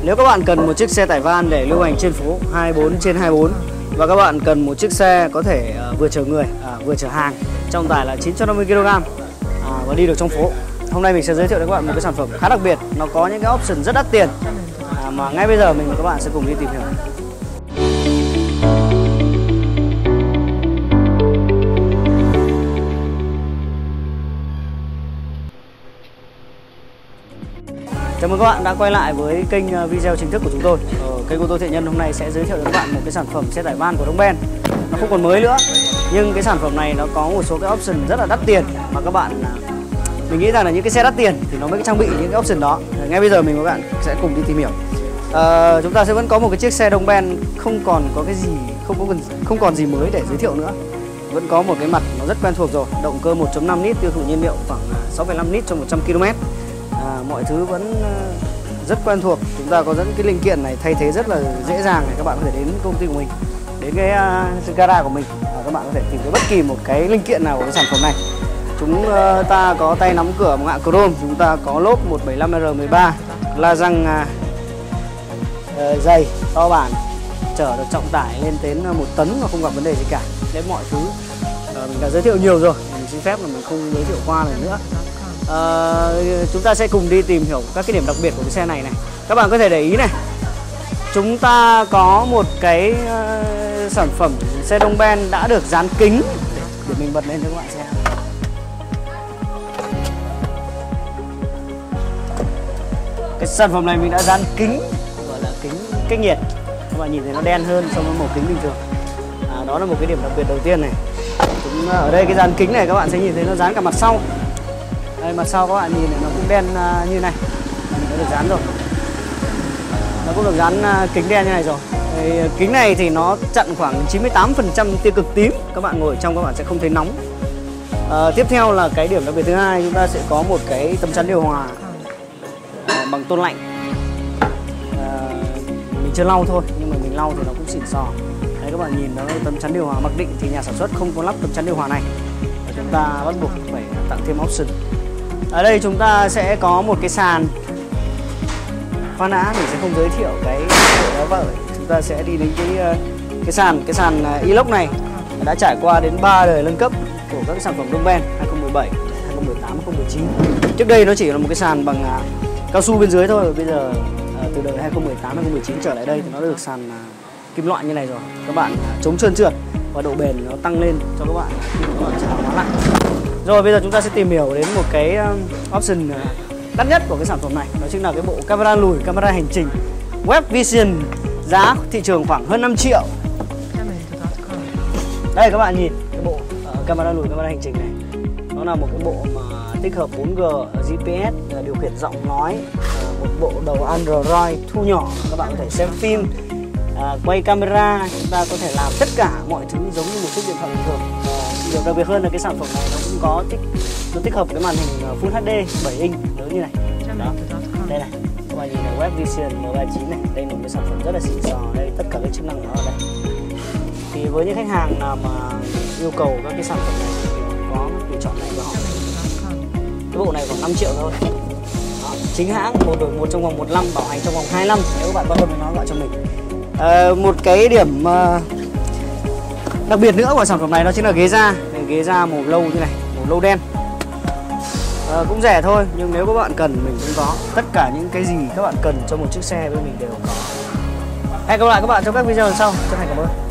Nếu các bạn cần một chiếc xe tải van để lưu hành trên phố 24/24 và các bạn cần một chiếc xe có thể vừa chở người, vừa chở hàng, trọng tải là 950 kg và đi được trong phố, hôm nay mình sẽ giới thiệu đến các bạn một cái sản phẩm khá đặc biệt. Nó có những cái option rất đắt tiền mà ngay bây giờ mình và các bạn sẽ cùng đi tìm hiểu. Chào mừng các bạn đã quay lại với kênh video chính thức của chúng tôi. Kênh của tôi Thiện Nhân hôm nay sẽ giới thiệu đến các bạn một cái sản phẩm xe tải van của Dongben. Nó không còn mới nữa, nhưng cái sản phẩm này nó có một số cái option rất là đắt tiền mà các bạn, mình nghĩ rằng là những cái xe đắt tiền thì nó mới trang bị những cái option đó. Ngay bây giờ mình và các bạn sẽ cùng đi tìm hiểu. Chúng ta sẽ vẫn có một cái chiếc xe Dongben không còn có cái gì, không còn gì mới để giới thiệu nữa. Vẫn có một cái mặt nó rất quen thuộc rồi, động cơ 1.5 lít tiêu thụ nhiên liệu khoảng 6,5 lít cho 100 km. Mọi thứ vẫn rất quen thuộc. Chúng ta có dẫn cái linh kiện này thay thế rất là dễ dàng để các bạn có thể đến công ty của mình, đến cái gara của mình và các bạn có thể tìm thấy bất kỳ một cái linh kiện nào của cái sản phẩm này. Chúng ta có tay nắm cửa bằng hạng chrome, chúng ta có lốp 175R13, la răng dày to bản, chở được trọng tải lên đến 1 tấn mà không gặp vấn đề gì cả. Đến mọi thứ mình đã giới thiệu nhiều rồi, mình xin phép là mình không giới thiệu qua lần nữa. Chúng ta sẽ cùng đi tìm hiểu các cái điểm đặc biệt của cái xe này. Các bạn có thể để ý này, chúng ta có một cái sản phẩm xe Dongben đã được dán kính để mình bật lên cho các bạn xem. Cái sản phẩm này mình đã dán kính gọi là kính cách nhiệt, các bạn nhìn thấy nó đen hơn so với màu kính bình thường. Đó là một cái điểm đặc biệt đầu tiên này. Ở đây cái dán kính này các bạn sẽ nhìn thấy nó dán cả mặt sau. Đây, mặt sau các bạn nhìn này, nó cũng đen như này, nó được dán rồi, nó cũng được dán kính đen như này rồi. Kính này thì nó chặn khoảng 98% tia cực tím, các bạn ngồi ở trong các bạn sẽ không thấy nóng. Tiếp theo là cái điểm đặc biệt thứ hai, chúng ta sẽ có một cái tấm chắn điều hòa bằng tôn lạnh. Mình chưa lau thôi, nhưng mà mình lau thì nó cũng xịn sò. Đấy, các bạn nhìn nó tấm chắn điều hòa mặc định thì nhà sản xuất không có lắp tấm chắn điều hòa này, và chúng ta bắt buộc phải tặng thêm option. Ở đây chúng ta sẽ có một cái sàn. Khoan đã, mình sẽ không giới thiệu cái đó vợ. Chúng ta sẽ đi đến cái sàn inox này đã trải qua đến 3 đời nâng cấp của các sản phẩm Dongben 2017, 2018, 2019. Trước đây nó chỉ là một cái sàn bằng cao su bên dưới thôi. Bây giờ từ đời 2018, 2019 trở lại đây thì nó được sàn kim loại như này rồi. Các bạn chống trơn trượt và độ bền nó tăng lên cho các bạn khi các bạn sẽ hàng hóa lại. Rồi bây giờ chúng ta sẽ tìm hiểu đến một cái option đắt nhất của cái sản phẩm này. Đó chính là cái bộ camera lùi, camera hành trình Web Vision, giá thị trường khoảng hơn 5 triệu. Đây các bạn nhìn cái bộ camera lùi, camera hành trình này. Nó là một cái bộ mà tích hợp 4G, GPS, điều khiển giọng nói, một bộ đầu Android thu nhỏ. Các bạn có thể xem phim, quay camera, chúng ta có thể làm tất cả mọi thứ giống như một chiếc điện thoại bình thường. Điều đặc biệt hơn là cái sản phẩm này nó cũng có tích hợp cái màn hình Full HD 7 inch lớn như này. Đó. Đây này, các bạn nhìn này, Web Vision M39 này, đây là một cái sản phẩm rất là xịn sò. Đây tất cả các chức năng nó ở đây. Thì với những khách hàng nào mà yêu cầu các cái sản phẩm này thì có tùy chọn này của họ. Cái bộ này khoảng 5 triệu thôi. Đó. Chính hãng, một đổi một trong vòng 1 năm, bảo hành trong vòng 2 năm. Nếu các bạn quan tâm đến nó gọi cho mình. Một cái điểm đặc biệt nữa của sản phẩm này đó chính là ghế da. Ghế da màu lâu như này, màu lâu đen. Cũng rẻ thôi, nhưng nếu các bạn cần mình cũng có. Tất cả những cái gì các bạn cần cho một chiếc xe với mình đều có. Hẹn gặp lại các bạn trong các video lần sau. Chân thành cảm ơn.